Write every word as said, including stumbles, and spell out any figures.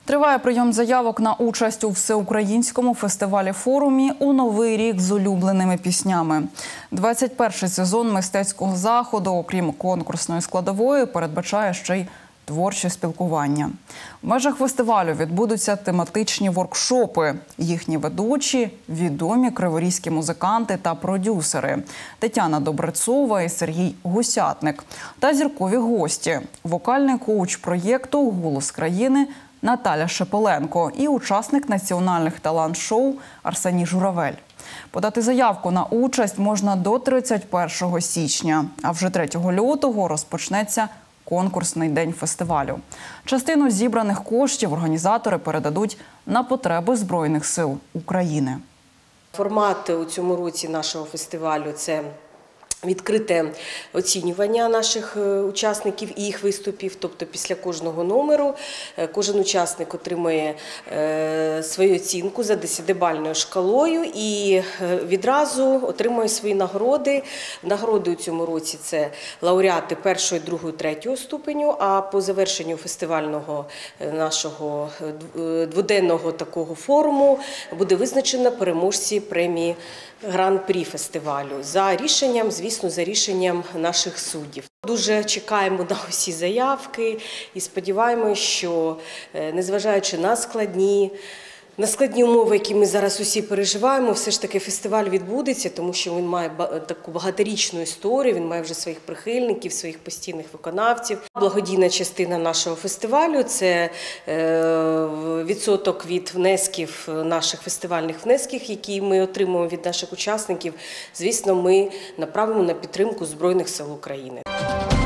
Триває прийом заявок на участь у всеукраїнському фестивалі-форумі «У новий рік з улюбленими піснями». двадцять перший сезон мистецького заходу, окрім конкурсної складової, передбачає ще й творче спілкування. В межах фестивалю відбудуться тематичні воркшопи. Їхні ведучі – відомі криворізькі музиканти та продюсери Тетяна Добрецова і Сергій Гусятник. Та зіркові гості – вокальний коуч проєкту «Голос країни» Наталя Шепеленко і учасник національних талант-шоу Арсеній Журавель. Подати заявку на участь можна до тридцять першого січня, а вже третього лютого розпочнеться конкурсний день фестивалю. Частину зібраних коштів організатори передадуть на потреби Збройних сил України. Формат у цьому році нашого фестивалю – це відкрите оцінювання наших учасників і їх виступів, тобто після кожного номеру кожен учасник отримує свою оцінку за десятибальною шкалою і відразу отримує свої нагороди. Нагороди у цьому році – це лауреати першого, другого, третього ступеню, а по завершенню фестивального нашого дводенного такого форуму буде визначено переможці премії Гран-прі фестивалю за рішенням, звісно, за рішенням наших суддів. Дуже чекаємо на усі заявки і сподіваємося, що незважаючи на складні, на складні умови, які ми зараз усі переживаємо, все ж таки фестиваль відбудеться, тому що він має таку багаторічну історію, він має вже своїх прихильників, своїх постійних виконавців. Благодійна частина нашого фестивалю – це відсоток від внесків, наших фестивальних внесків, які ми отримуємо від наших учасників. Звісно, ми направимо на підтримку Збройних сил України.